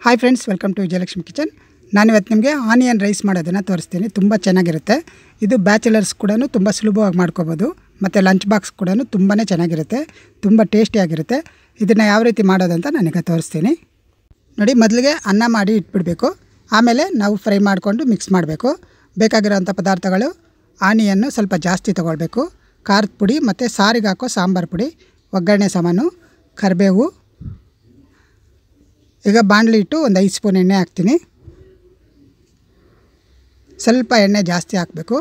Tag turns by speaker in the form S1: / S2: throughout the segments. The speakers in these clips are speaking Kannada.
S1: Hi friends, welcome to Vijayalakshmi kitchen. ನಾನು ಇವತ್ತು ನಿಮಗೆ ಆನಿಯನ್ ರೈಸ್ ಮಾಡೋದನ್ನು ತೋರಿಸ್ತೀನಿ. ತುಂಬ ಚೆನ್ನಾಗಿರುತ್ತೆ. ಇದು ಬ್ಯಾಚುಲರ್ಸ್ ಕೂಡ ತುಂಬ ಸುಲಭವಾಗಿ ಮಾಡ್ಕೋಬೋದು ಮತ್ತು ಲಂಚ್ ಬಾಕ್ಸ್ ಕೂಡ ತುಂಬಾ ಚೆನ್ನಾಗಿರುತ್ತೆ, ತುಂಬ ಟೇಸ್ಟಿಯಾಗಿರುತ್ತೆ. ಇದನ್ನು ಯಾವ ರೀತಿ ಮಾಡೋದಂತ ನನಗೆ ತೋರಿಸ್ತೀನಿ ನೋಡಿ. ಮೊದಲಿಗೆ ಅನ್ನ ಮಾಡಿ ಇಟ್ಬಿಡಬೇಕು, ಆಮೇಲೆ ನಾವು ಫ್ರೈ ಮಾಡಿಕೊಂಡು ಮಿಕ್ಸ್ ಮಾಡಬೇಕು. ಬೇಕಾಗಿರೋಂಥ ಪದಾರ್ಥಗಳು: ಆನಿಯನ್ನು ಸ್ವಲ್ಪ ಜಾಸ್ತಿ ತೊಗೊಳ್ಬೇಕು, ಖಾರದ ಪುಡಿ ಮತ್ತು ಸಾರಿಗೆ ಹಾಕೋ ಸಾಂಬಾರು ಪುಡಿ, ಒಗ್ಗರಣೆ ಸಾಮಾನು, ಕರಿಬೇವು. ಈಗ ಬಾಣಲಿ ಇಟ್ಟು ಒಂದು 5 ಸ್ಪೂನ್ ಎಣ್ಣೆ ಹಾಕ್ತೀನಿ. ಸ್ವಲ್ಪ ಎಣ್ಣೆ ಜಾಸ್ತಿ ಹಾಕಬೇಕು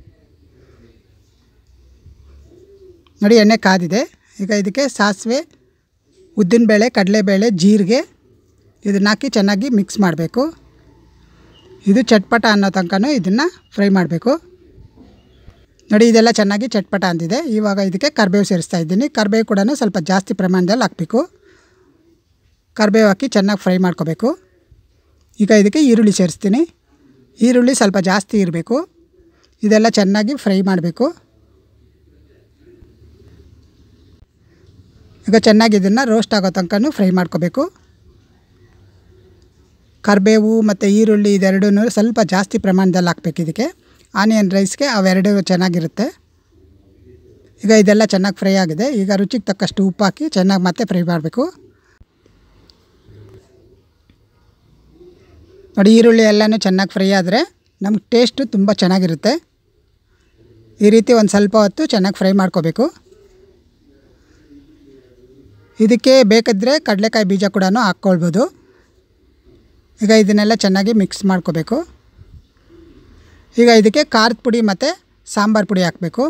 S1: ನೋಡಿ. ಎಣ್ಣೆ ಕಾದಿದೆ. ಈಗ ಇದಕ್ಕೆ ಸಾಸಿವೆ, ಉದ್ದಿನಬೇಳೆ, ಕಡಲೆಬೇಳೆ, ಜೀರಿಗೆ ಇದನ್ನು ಹಾಕಿ ಚೆನ್ನಾಗಿ ಮಿಕ್ಸ್ ಮಾಡಬೇಕು. ಇದು ಚಟ್ಪಟ ಅನ್ನೋ ತನಕ ಇದನ್ನು ಫ್ರೈ ಮಾಡಬೇಕು ನೋಡಿ. ಇದೆಲ್ಲ ಚೆನ್ನಾಗಿ ಚಟ್ಪಟ ಅಂದಿದೆ. ಇವಾಗ ಇದಕ್ಕೆ ಕರಿಬೇವು ಸೇರಿಸ್ತಾ ಇದ್ದೀನಿ. ಕರಿಬೇವು ಕೂಡ ಸ್ವಲ್ಪ ಜಾಸ್ತಿ ಪ್ರಮಾಣದಲ್ಲಿ ಹಾಕಬೇಕು. ಕರಿಬೇವು ಹಾಕಿ ಚೆನ್ನಾಗಿ ಫ್ರೈ ಮಾಡ್ಕೋಬೇಕು. ಈಗ ಇದಕ್ಕೆ ಈರುಳ್ಳಿ ಸೇರಿಸ್ತೀನಿ. ಈರುಳ್ಳಿ ಸ್ವಲ್ಪ ಜಾಸ್ತಿ ಇರಬೇಕು. ಇದೆಲ್ಲ ಚೆನ್ನಾಗಿ ಫ್ರೈ ಮಾಡಬೇಕು. ಈಗ ಚೆನ್ನಾಗಿ ಇದನ್ನು ರೋಸ್ಟ್ ಆಗೋ ತನಕ ಫ್ರೈ ಮಾಡ್ಕೋಬೇಕು. ಕರಿಬೇವು ಮತ್ತು ಈರುಳ್ಳಿ ಇದೆರಡೂ ಸ್ವಲ್ಪ ಜಾಸ್ತಿ ಪ್ರಮಾಣದಲ್ಲಿ ಹಾಕ್ಬೇಕು. ಇದಕ್ಕೆ ಆನಿಯನ್ ರೈಸ್ಗೆ ಅವೆರಡು ಚೆನ್ನಾಗಿರುತ್ತೆ. ಈಗ ಇದೆಲ್ಲ ಚೆನ್ನಾಗಿ ಫ್ರೈ ಆಗಿದೆ. ಈಗ ರುಚಿಗೆ ತಕ್ಕಷ್ಟು ಉಪ್ಪು ಹಾಕಿ ಚೆನ್ನಾಗಿ ಮತ್ತೆ ಫ್ರೈ ಮಾಡಬೇಕು ನೋಡಿ. ಈರುಳ್ಳಿ ಎಲ್ಲನೂ ಚೆನ್ನಾಗಿ ಫ್ರೈ ಆದರೆ ನಮ್ಗೆ ಟೇಸ್ಟು ತುಂಬ ಚೆನ್ನಾಗಿರುತ್ತೆ. ಈ ರೀತಿ ಒಂದು ಸ್ವಲ್ಪ ಹೊತ್ತು ಚೆನ್ನಾಗಿ ಫ್ರೈ ಮಾಡ್ಕೋಬೇಕು. ಇದಕ್ಕೆ ಬೇಕಿದ್ದರೆ ಕಡಲೆಕಾಯಿ ಬೀಜ ಕೂಡ ಹಾಕ್ಕೊಳ್ಬೋದು. ಈಗ ಇದನ್ನೆಲ್ಲ ಚೆನ್ನಾಗಿ ಮಿಕ್ಸ್ ಮಾಡ್ಕೋಬೇಕು. ಈಗ ಇದಕ್ಕೆ ಖಾರದ ಪುಡಿ ಮತ್ತು ಸಾಂಬಾರು ಪುಡಿ ಹಾಕಬೇಕು.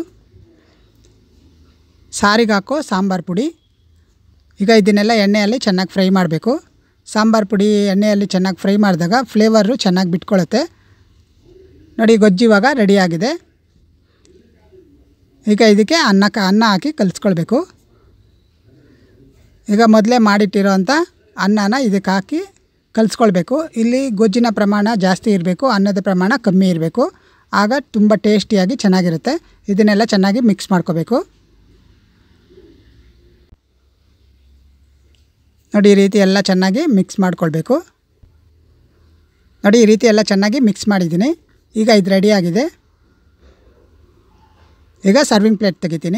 S1: ಸಾರಿಗೆ ಹಾಕೋ ಸಾಂಬಾರು ಪುಡಿ. ಈಗ ಇದನ್ನೆಲ್ಲ ಎಣ್ಣೆಯಲ್ಲಿ ಚೆನ್ನಾಗಿ ಫ್ರೈ ಮಾಡಬೇಕು. ಸಾಂಬಾರು ಪುಡಿ ಎಣ್ಣೆಯಲ್ಲಿ ಚೆನ್ನಾಗಿ ಫ್ರೈ ಮಾಡಿದಾಗ ಫ್ಲೇವರು ಚೆನ್ನಾಗಿ ಬಿಟ್ಕೊಳ್ಳುತ್ತೆ ನೋಡಿ. ಗೊಜ್ಜು ಇವಾಗ ರೆಡಿಯಾಗಿದೆ. ಈಗ ಇದಕ್ಕೆ ಅನ್ನ ಹಾಕಿ ಕಲಿಸ್ಕೊಳ್ಬೇಕು. ಈಗ ಮೊದಲೇ ಮಾಡಿಟ್ಟಿರೋಂಥ ಅನ್ನನ ಇದಕ್ಕೆ ಹಾಕಿ ಕಲಿಸ್ಕೊಳ್ಬೇಕು. ಇಲ್ಲಿ ಗೊಜ್ಜಿನ ಪ್ರಮಾಣ ಜಾಸ್ತಿ ಇರಬೇಕು, ಅನ್ನದ ಪ್ರಮಾಣ ಕಮ್ಮಿ ಇರಬೇಕು. ಆಗ ತುಂಬ ಟೇಸ್ಟಿಯಾಗಿ ಚೆನ್ನಾಗಿರುತ್ತೆ. ಇದನ್ನೆಲ್ಲ ಚೆನ್ನಾಗಿ ಮಿಕ್ಸ್ ಮಾಡ್ಕೋಬೇಕು ನೋಡಿ. ಈ ರೀತಿ ಎಲ್ಲ ಚೆನ್ನಾಗಿ ಮಿಕ್ಸ್ ಮಾಡ್ಕೊಳ್ಬೇಕು ನೋಡಿ. ಈ ರೀತಿ ಎಲ್ಲ ಚೆನ್ನಾಗಿ ಮಿಕ್ಸ್ ಮಾಡಿದ್ದೀನಿ. ಈಗ ಇದು ರೆಡಿಯಾಗಿದೆ. ಈಗ ಸರ್ವಿಂಗ್ ಪ್ಲೇಟ್ ತೆಗಿತೀನಿ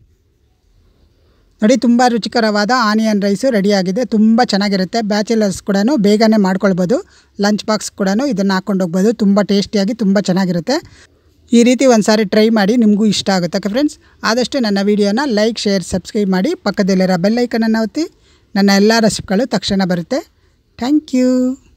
S1: ನೋಡಿ. ತುಂಬ ರುಚಿಕರವಾದ ಆನಿಯನ್ ರೈಸು ರೆಡಿಯಾಗಿದೆ. ತುಂಬ ಚೆನ್ನಾಗಿರುತ್ತೆ. ಬ್ಯಾಚುಲರ್ಸ್ ಕೂಡ ಬೇಗನೆ ಮಾಡ್ಕೊಳ್ಬೋದು. ಲಂಚ್ ಬಾಕ್ಸ್ ಕೂಡ ಇದನ್ನು ಹಾಕ್ಕೊಂಡು ಹೋಗ್ಬೋದು. ತುಂಬ ಟೇಸ್ಟಿಯಾಗಿ ತುಂಬ ಚೆನ್ನಾಗಿರುತ್ತೆ. ಈ ರೀತಿ ಒಂದು ಸಾರಿ ಟ್ರೈ ಮಾಡಿ, ನಿಮಗೂ ಇಷ್ಟ ಆಗುತ್ತೆ ಫ್ರೆಂಡ್ಸ್. ಆದಷ್ಟು ನನ್ನ ವೀಡಿಯೋನ ಲೈಕ್, ಶೇರ್, ಸಬ್ಸ್ಕ್ರೈಬ್ ಮಾಡಿ. ಪಕ್ಕದಲ್ಲಿರೋ ಬೆಲ್ ಐಕನನ್ನು ಒತ್ತಿ. ನನ್ನ ಎಲ್ಲ ರೆಸಿಪಿಗಳು ತಕ್ಷಣ ಬರುತ್ತೆ. Thank you.